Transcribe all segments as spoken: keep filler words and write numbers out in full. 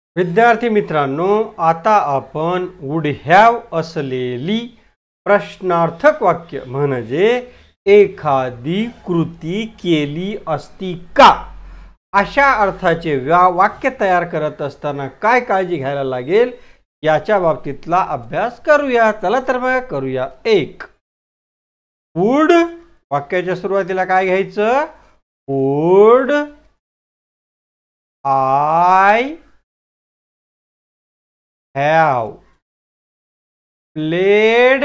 विद्यार्थी मित्रांनो, आता आपण वुड हॅव असलेली प्रश्नार्थक वाक्य म्हणजे एखादी कृती केली असती का अशा अर्थाचे वाक्य तयार करत असताना काय काळजी घ्यायला लागेल याच्या बाबतीतला अभ्यास करूया। चला तर मग करूया। एक, वुड वाक्याच्या सुरुवातीला काय घ्यायचं? Would I have played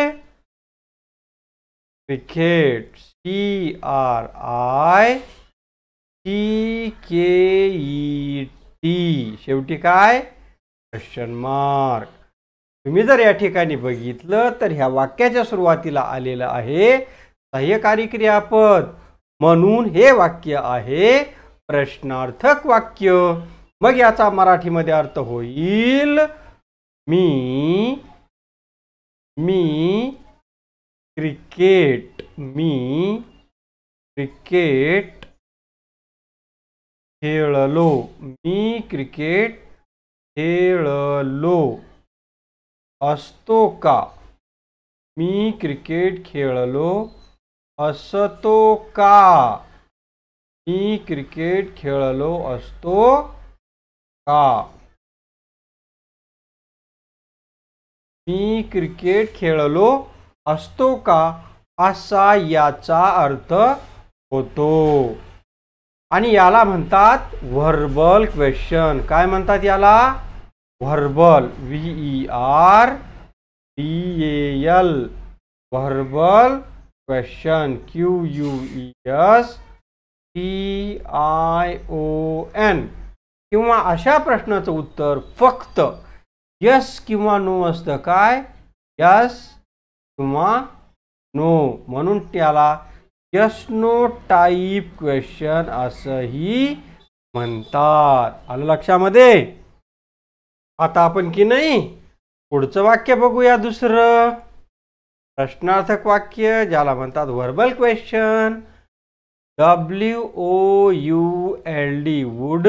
cricket? C R I C K E T शेवटी काय? Question mark. तुम्ही जर या ठिकाणी बघितलं तर ह्या वाक्याच्या सुरुवातीला आलेलं आहे सहाय्यकारी क्रियापद, म्हणून हे वाक्य आहे प्रश्नार्थक वाक्य। मग याचा मराठीमध्ये अर्थ होईल मी मी क्रिकेट मी क्रिकेट खेळलो मी क्रिकेट खेळलो असतो का? मी क्रिकेट खेळलो असतो का? मी क्रिकेट खेळलो असतो का? मी क्रिकेट खेळलो असतो का असा याचा अर्थ होतो। आणि याला म्हणतात व्हर्बल क्वेश्चन। काय म्हणतात याला? Verbal, V E R B A L, verbal question, Q U E S T I O N. किंवा अशा प्रश्नाचं उत्तर फक्त यस किंवा नो असतं। काय? यस किंवा नो, म्हणून त्याला यस नो टाइप क्वेश्चन असंही म्हणतात। आलं लक्षामध्ये? आता आपण की नाही पुढचं वाक्य बघूया। दुसरं प्रश्नार्थक वाक्य ज्याला म्हणतात verbal question. W O U L D would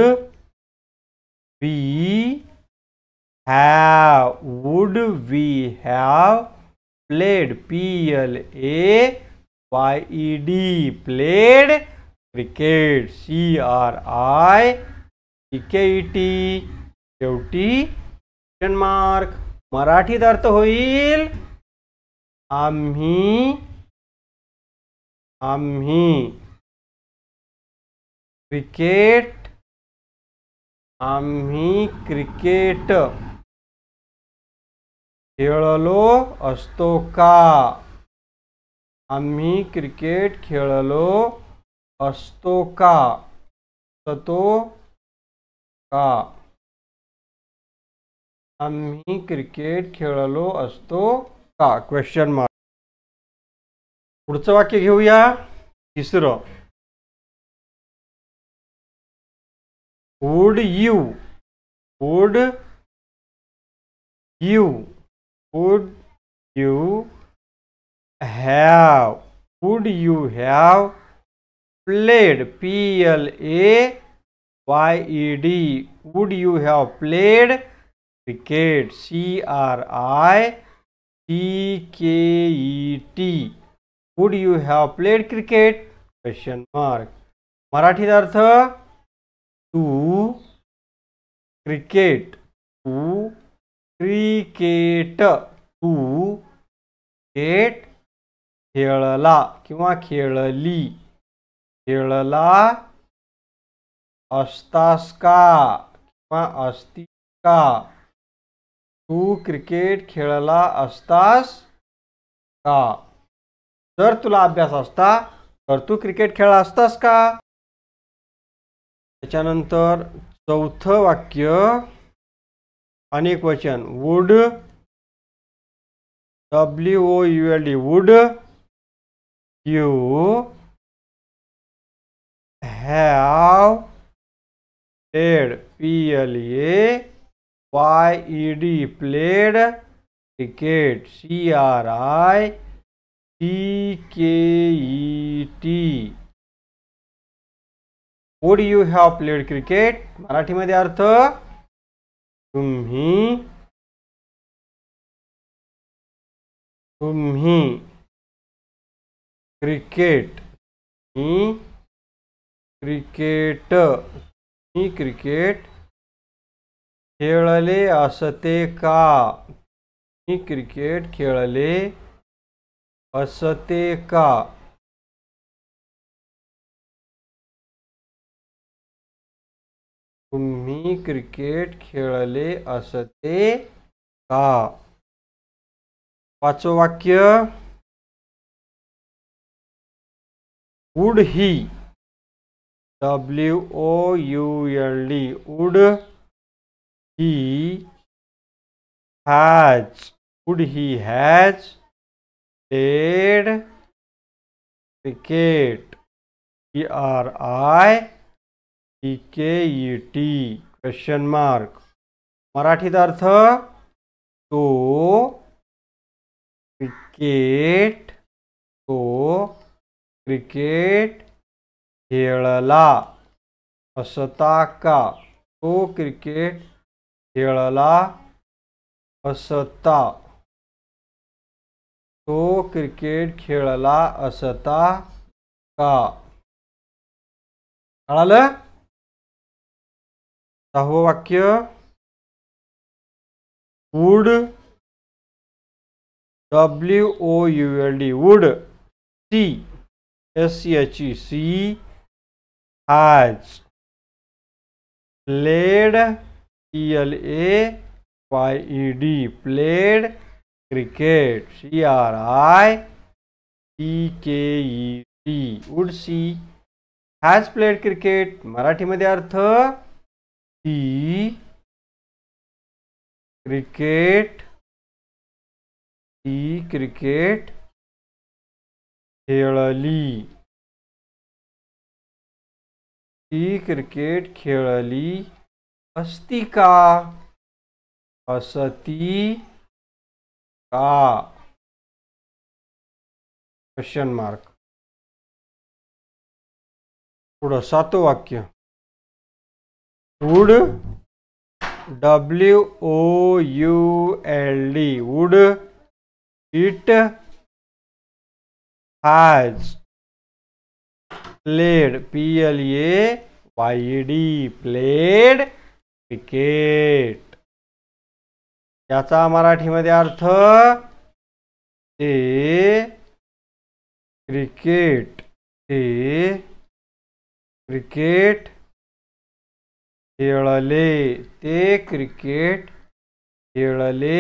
we have, would we have played, P L A Y E D, played cricket, C R I C K E T, शेवटी क्वेश्चन मार्क। मराठीत अर्थ होईल आम्ही आम्ही cricket आम्ही cricket खेळलो असतो का? आम्ही क्रिकेट खेळलो असतो का? असतो का? आम्ही क्रिकेट खेळलो असतो का? Question mark. पुढचं वाक्य घेऊया। तिसरं, would you would you would you have would you have played, P L A Y E D, would you have played cricket, C R I C K E T, would you have played cricket? question mark। मराठीत अर्थ तू cricket तू cricket तू cricket खेळला किंवा खेळली खेळला असतास का किंवा असती का? तू क्रिकेट खेळला असतास का? जर तुला अभ्यास असता तर तू क्रिकेट खेळला असतास का? त्याच्यानंतर चौथं वाक्य अनेक वचन would W O U L D would you have played, P L A Y E D, played cricket, C R I C K E T, would you have played cricket? मराठीमध्ये अर्थ तुम्ही तुम्ही क्रिकेट ही cricket ही cricket खेळले असते का? ही cricket खेळले असते का? तुम्ही क्रिकेट खेळले असते का? पाचवं वाक्य, would he W O U L D would he has would he has played cricket E R I E K E T question mark. मराठीत अर्थ, तो क्रिकेट तो क्रिकेट खेळला असता का? तो क्रिकेट खेळला असता तो क्रिकेट खेळला असता का? कळालं? सहावं वाक्य, would W O U L D would she S H E she has played E L A Y E D played cricket C R I E K E T would she has played cricket. मराठीमध्ये अर्थ, ती cricket ती cricket खेळली ती cricket खेळली असती का? असती का? Question mark. पुढं सातवं वाक्य, would W O U L D would it has played P L A Y D played cricket. याचा मराठीमध्ये अर्थ, ते क्रिकेट ते क्रिकेट खेळले ते क्रिकेट खेळले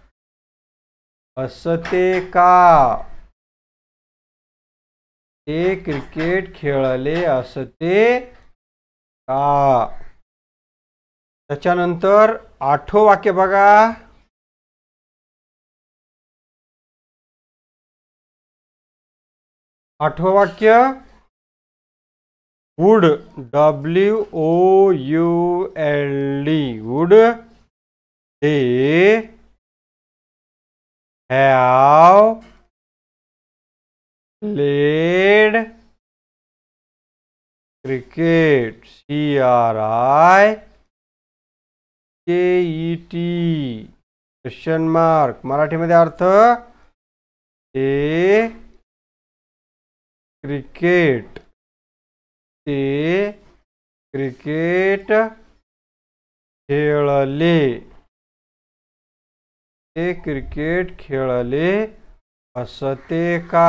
असते का? ते क्रिकेट खेळले असते का? त्याच्यानंतर आठवं वाक्य बघा, आठवं वाक्य, would W O U L D would they have played cricket C R I K E T question mark. मराठीमध्ये अर्थ, ते क्रिकेट ते क्रिकेट खेळले ते क्रिकेट खेळले असते का?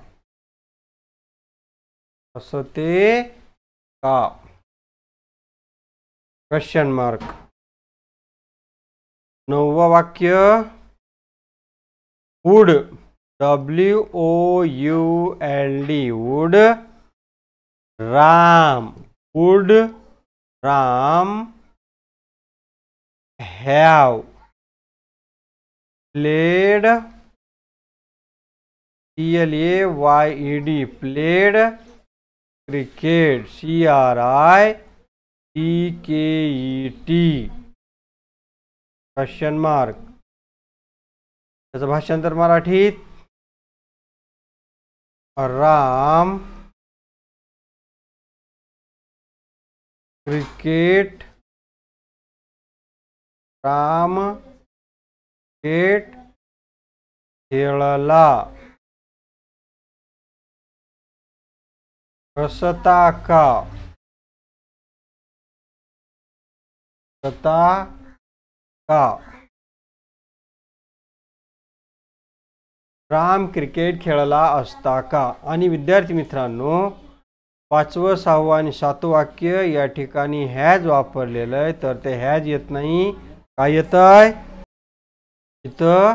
असते का? Question mark. नववं वाक्य, would W O U L D would Ram would Ram have played P L A Y E D played cricket C R I E K E T question mark. त्याचं भाषांतर मराठीत, राम क्रिकेट राम क्रिकेट खेळला असता का असता का राम क्रिकेट खेळला असता का। आणि विद्यार्थी मित्रांनो, पाचवं सहावं आणि सातवं वाक्य या ठिकाणी हॅज वापरलेलं आहे, तर ते हॅज येत नाही, काय येत आहे इथं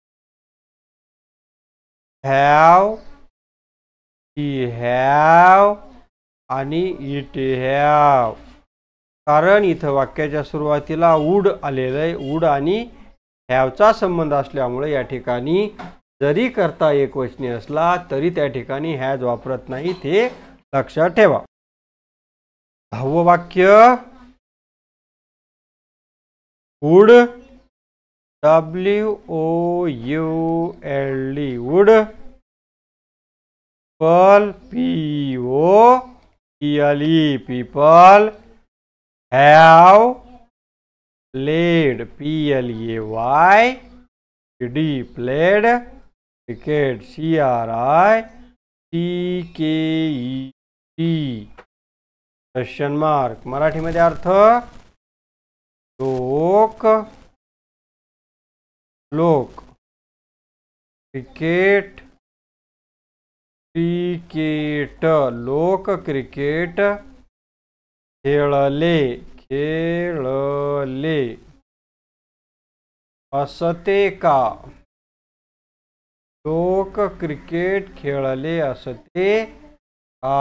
हॅव, ही हॅव आणि इट हॅव, कारण इथं वाक्याच्या सुरुवातीला वुड आलेलं आहे। वुड आणि हॅवचा संबंध असल्यामुळे या ठिकाणी जरी करता एकवचनी असला तरी त्या ठिकाणी हॅज वापरत नाही, ते लक्षात ठेवा। दहावं वाक्य would W O U L D would people P O P L E people have played P L A Y D played cricket C R I C K E T question mark. मराठीमध्ये अर्थ लोक लोक cricket cricket लोक cricket खेळले खेळले असते का लोक क्रिकेट खेळले असते का,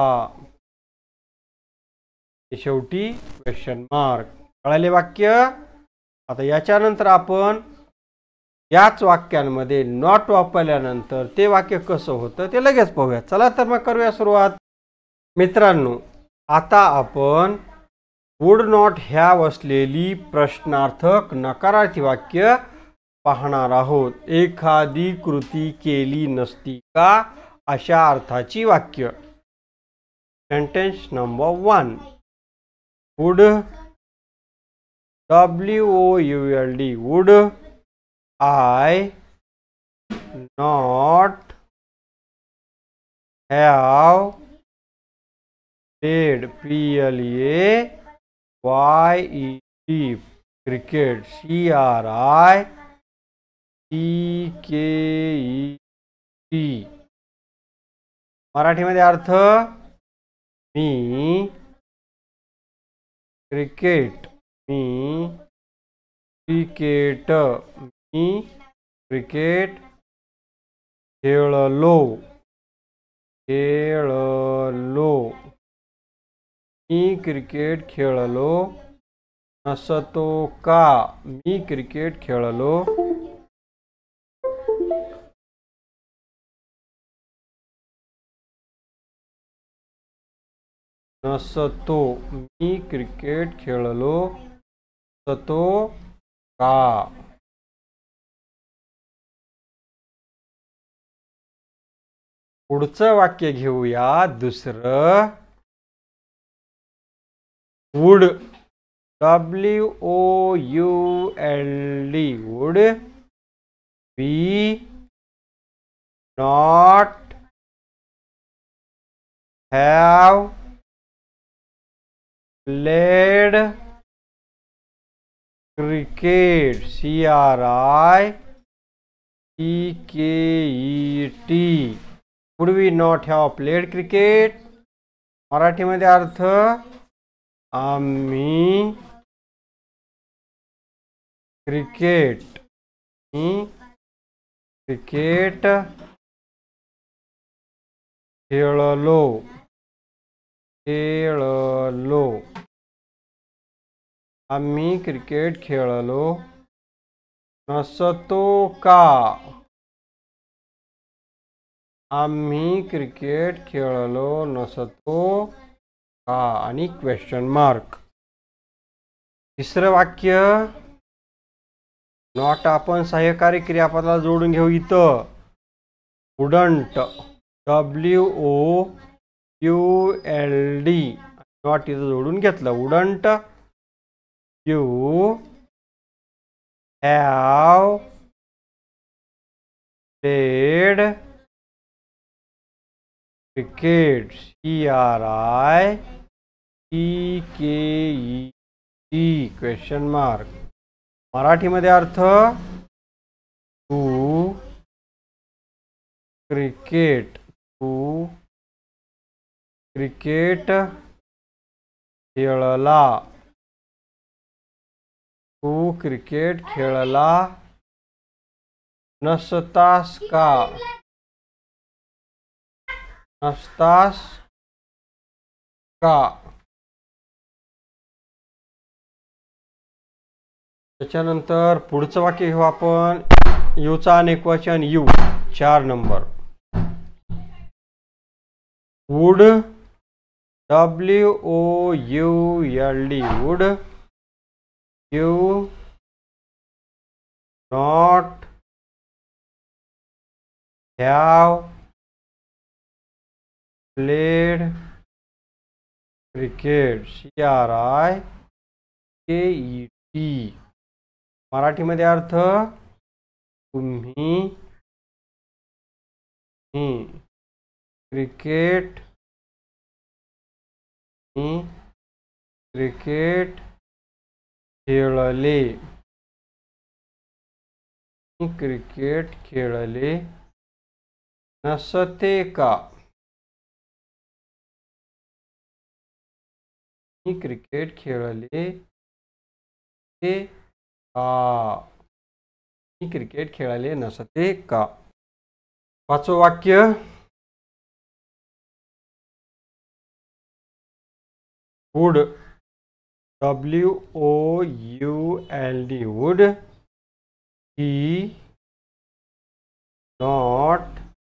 शेवटी क्वेश्चन मार्क। कळले वाक्य। आता याच्यानंतर आपण याच वाक्यांमध्ये नॉट वापरल्यानंतर ते वाक्य कसं होतं ते लगेच पाहूया। चला तर मग करूया सुरुवात। मित्रांनो, आता आपण वुड नॉट हॅव असलेली प्रश्नार्थक नकारार्थी वाक्य पाहणार आहोत। एखादी कृती केली नसती का अशा अर्थाची वाक्य। Sentence number one, would W O U L D would I not have played P L A Y E T cricket C R I C K E T। मराठीमध्ये अर्थ मी क्रिकेट मी क्रिकेट मी क्रिकेट खेळलो खेळलो मी cricket खेळलो नसतो का मी क्रिकेट खेळलो नसतो मी क्रिकेट खेळलो नसतो का। पुढचं वाक्य घेऊया दुसरं, would W O U L D would we not have played cricket C R I C K E T would we not have played cricket. मराठीमध्ये अर्थ आम्ही क्रिकेट मी क्रिकेट खेळलो खेळलो आम्ही क्रिकेट खेळलो नसतो का आम्ही क्रिकेट खेळलो नसतो का आणि क्वेश्चन मार्क। तिसरं वाक्य नॉट आपण सहाय्यकारी क्रियापदाला जोडून घेऊ। इथं wouldn't W O U L D not इथं जोडून घेतलं। Wouldn't you have played cricket. C R I C K E T question mark. मराठीमध्ये अर्थ तू क्रिकेट तू क्रिकेट खेळला. तू क्रिकेट खेळला नसतास का. नसतास का. त्याच्यानंतर पुढचं वाक्य घेऊ आपण. यूचा अनेकवचन यू चार number. Would W O U L D would you not have played cricket. C R I K E T. मराठीमध्ये अर्थ तुम्ही क्रिकेट क्रिकेट खेळले. क्रिकेट खेळले नसते का. क्रिकेट खेळले ते का. क्रिकेट खेळले नसते का. पाचवं वाक्य. Would W O U L D would he not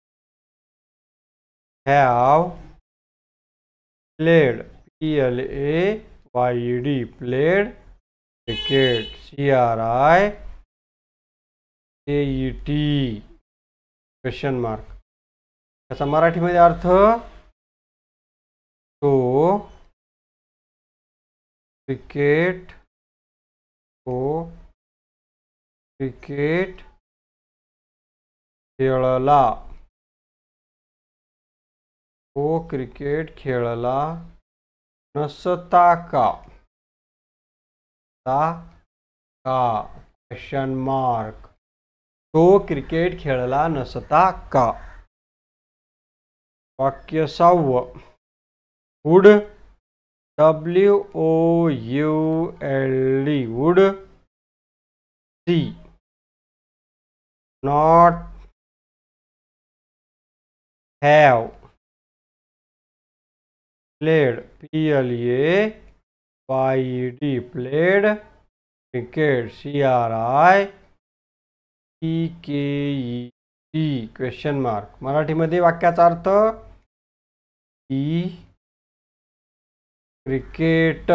have played. P L A Y D played cricket. C R I K E T question mark. त्याचा मराठीमध्ये अर्थ तो क्रिकेट तो क्रिकेट खेळला. तो क्रिकेट खेळला नसता का. ता का क्वेश्चन मार्क. तो क्रिकेट खेळला नसता का. वाक्य सहावं. Would W O U L D would she not have played. P L A Y D played cricket. C R I C K E T question mark. मराठीमध्ये वाक्याचा अर्थ ही क्रिकेट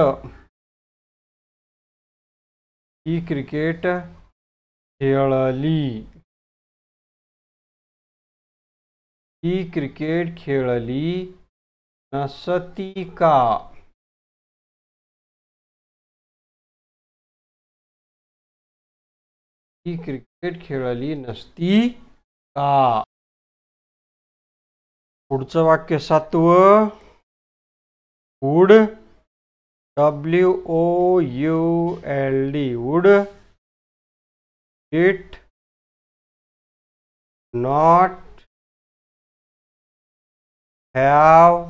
ही क्रिकेट खेळली. ही क्रिकेट खेळली नसती का. ही क्रिकेट खेळली नसती का. पुढचं वाक्य सातवं. Would W O U L D would it not have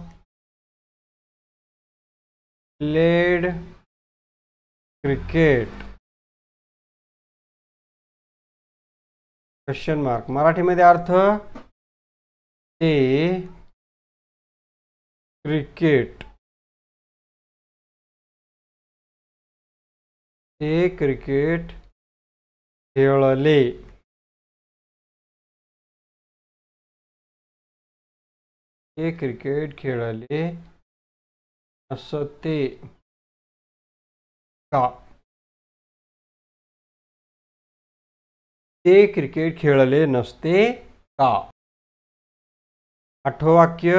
played cricket. Question mark. मराठीमध्ये अर्थ ते क्रिकेट ते क्रिकेट खेळले. ते क्रिकेट खेळले नसते का. ते क्रिकेट खेळले नसते का. आठवं वाक्य.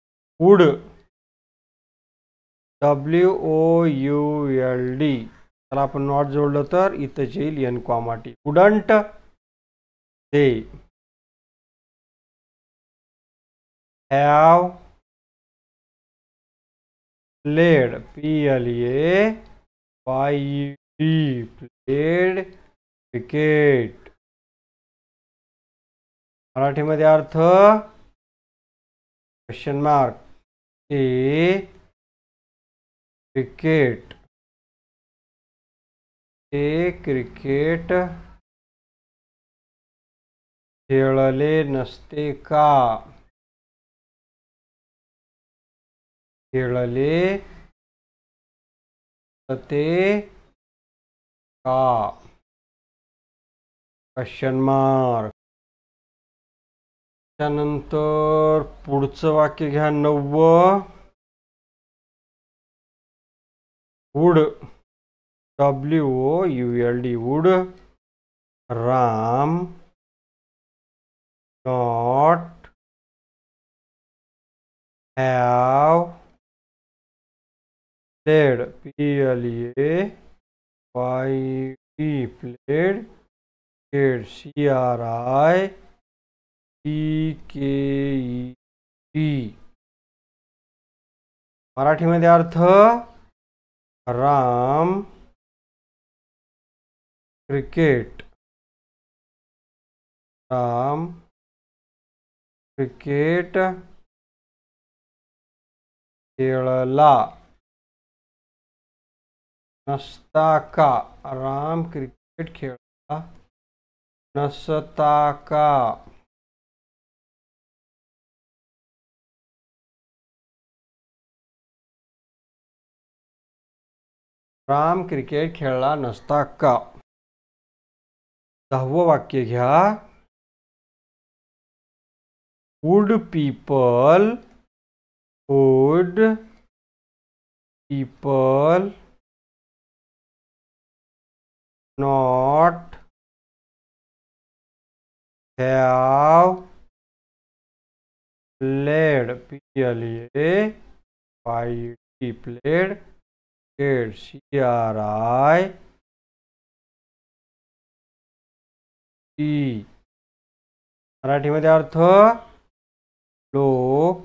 Would W O U L D त्याला आपण नॉट जोडलं तर इथंच येईल N comma T. Couldn't they have played P L A Y D played cricket. मराठीमध्ये अर्थ क्वेश्चन मार्क. ए क्रिकेट ए क्रिकेट खेळले नसते का. खेळले ते का क्वेश्चन मार्क. त्यानंतर पुढचं वाक्य घ्या. नववं. Would W O U L D would Ram not have played P L A Y D played खेळ C R I T K E T. मराठीमध्ये अर्थ राम क्रिकेट राम क्रिकेट खेळला नसता का. राम क्रिकेट खेळला नसता का. राम क्रिकेट खेळला नसता का. दहावं वाक्य घ्या. Would people would people not have played P L A Y D played खेळ सी आर आय टी. मराठीमध्ये अर्थ लोक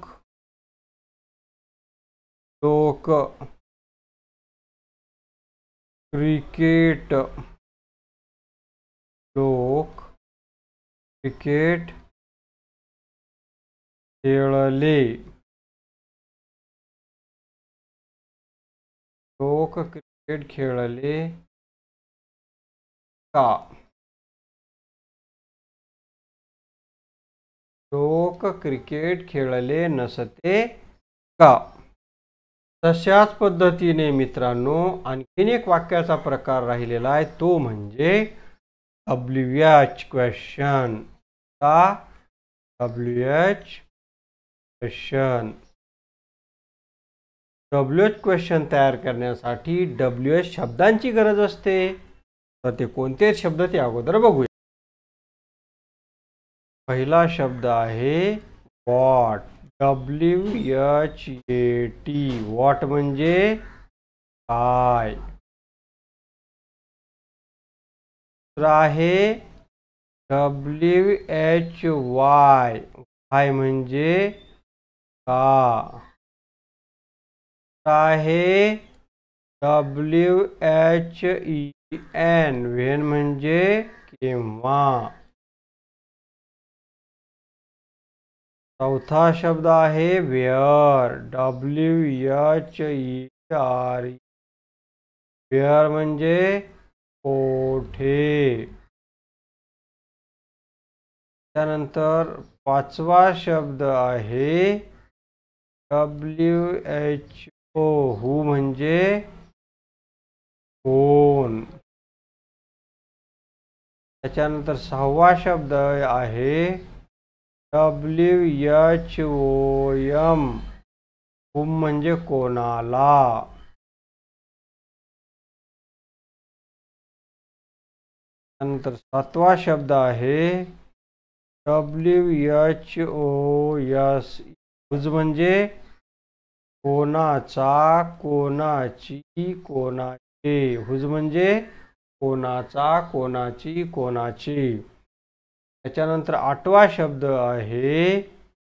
लोक क्रिकेट लोक क्रिकेट खेळले. लोक क्रिकेट खेळले का. लोक क्रिकेट खेळले नसते का. तशाच पद्धतीने मित्रांनो आणखीन एक वाक्याचा प्रकार राहिलेला आहे तो म्हणजे W H question. W H question. W H question तयार करण्यासाठी डब्ल्यू एच शब्दांची गरज असते. तर ते कोणते शब्द ते अगोदर बघूया. पहिला शब्द आहे what. W H A T what म्हणजे काय. दुसरा आहे डब्ल्यू एच वाय वाय म्हणजे का. आहे W H E N when म्हणजे केव्हा. चौथा शब्द आहे where. W H E R where म्हणजे कोठे. त्यानंतर पाचवा शब्द आहे डब्ल्यू एच ओ हू म्हणजे कोण. त्याच्यानंतर सहावा शब्द आहे W H O M whom म्हणजे कोणाला. त्यानंतर सातवा शब्द आहे W H O S whose म्हणजे कोणाचा कोणाची कोणाची. ते. हुज म्हणजे कोणाचा, कोणाची, कोणाची. त्याच्यानंतर आठवा शब्द आहे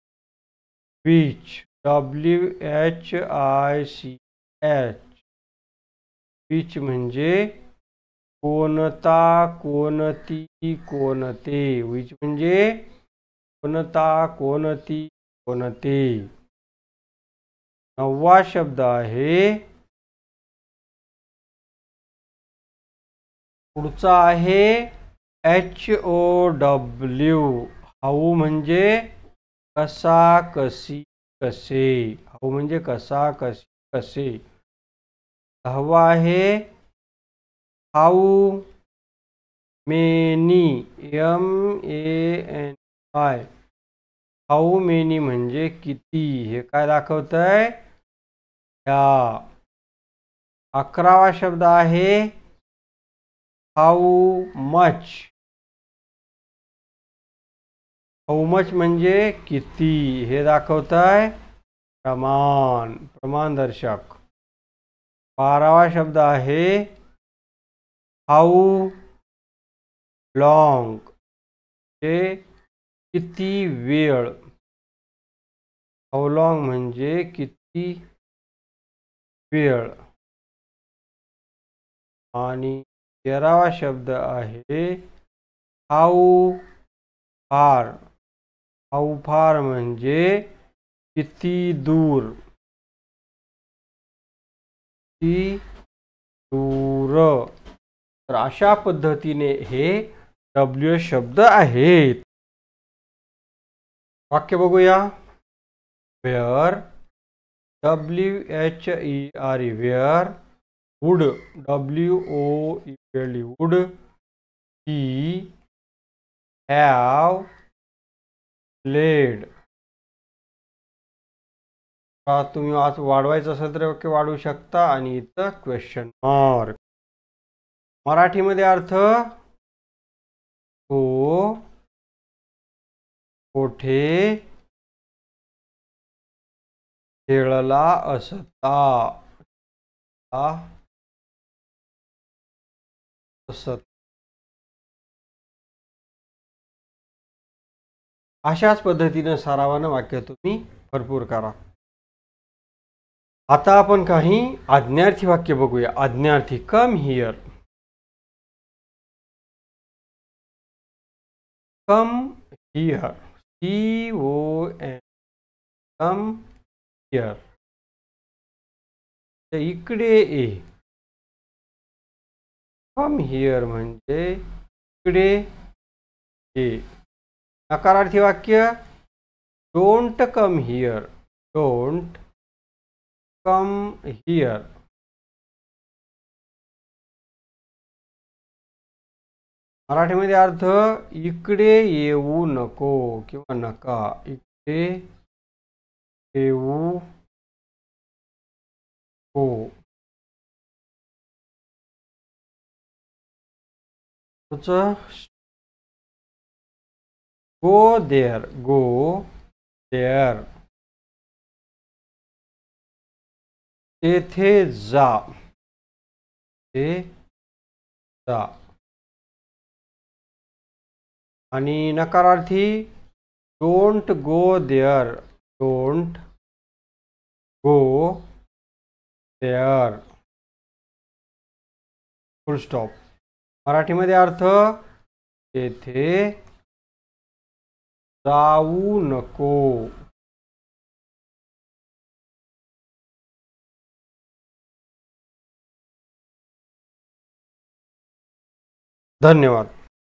which. W H I C H. Which म्हणजे कोणता, कोणती, कोणते. विच म्हणजे कोणता, कोणती, कोणते. नववा शब्द आहे पुढचा आहे एच ओ डब्ल्यू. हाऊ म्हणजे कसा, कशी, कसे. हाऊ म्हणजे कसा, कशी, कसे. दहावा आहे how many. M A N I. How many म्हणजे किती. हे काय दाखवत आहे या. अकरावा शब्द आहे हाऊ मच. हाऊ मच म्हणजे किती. हे दाखवत आहे प्रमाण, प्रमाणदर्शक. बारावा शब्द आहे हाऊ लॉंग. हे किती वेळ. हाऊ लॉंग म्हणजे किती वेळ. आणि तेरावा शब्द आहे हाऊ फार. हाऊ फार म्हणजे किती दूर, किती दूर. तर अशा पद्धतीने हे डब्ल्यू शब्द आहेत. वाक्य बघूया. Where. W H E R E where. Would. W O L E would. He have played. तुम्ही आज वाढवायचं असेल तर वाक्य वाढवू शकता. आणि इथं क्वेश्चन मार्क. मराठीमध्ये अर्थ तो कोठे खेळला असता. असत. अशाच पद्धतीने सरावानं वाक्य तुम्ही भरपूर करा. आता आपण काही आज्ञार्थी वाक्य बघूया. आज्ञार्थी. Come here. Come here. C O N. Come here. इकडे ये. कम हिअर म्हणजे इकडे ये. नकारार्थी वाक्य. Don't come here. Don't come here. मराठीमध्ये अर्थ इकडे येऊ नको किंवा नका. इकडे येऊ नको. Go there. Go there. तेथे जा. ते जा. आणि नकारार्थी don't go there. Don't go there. Full stop. मराठीमध्ये अर्थ तेथे जाऊ नको. धन्यवाद.